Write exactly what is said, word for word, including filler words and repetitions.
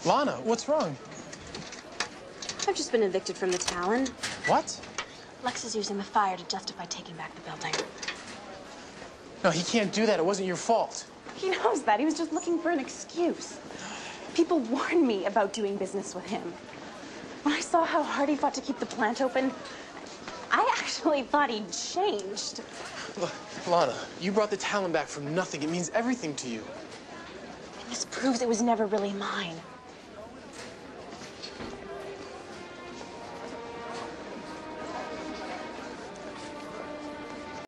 Lana, what's wrong? I've just been evicted from the Talon. What? Lex is using the fire to justify taking back the building. No, he can't do that. It wasn't your fault. He knows that. He was just looking for an excuse. People warned me about doing business with him. When I saw how hard he fought to keep the plant open, I actually thought he'd changed. Look, Lana, you brought the Talon back from nothing. It means everything to you. And this proves it was never really mine.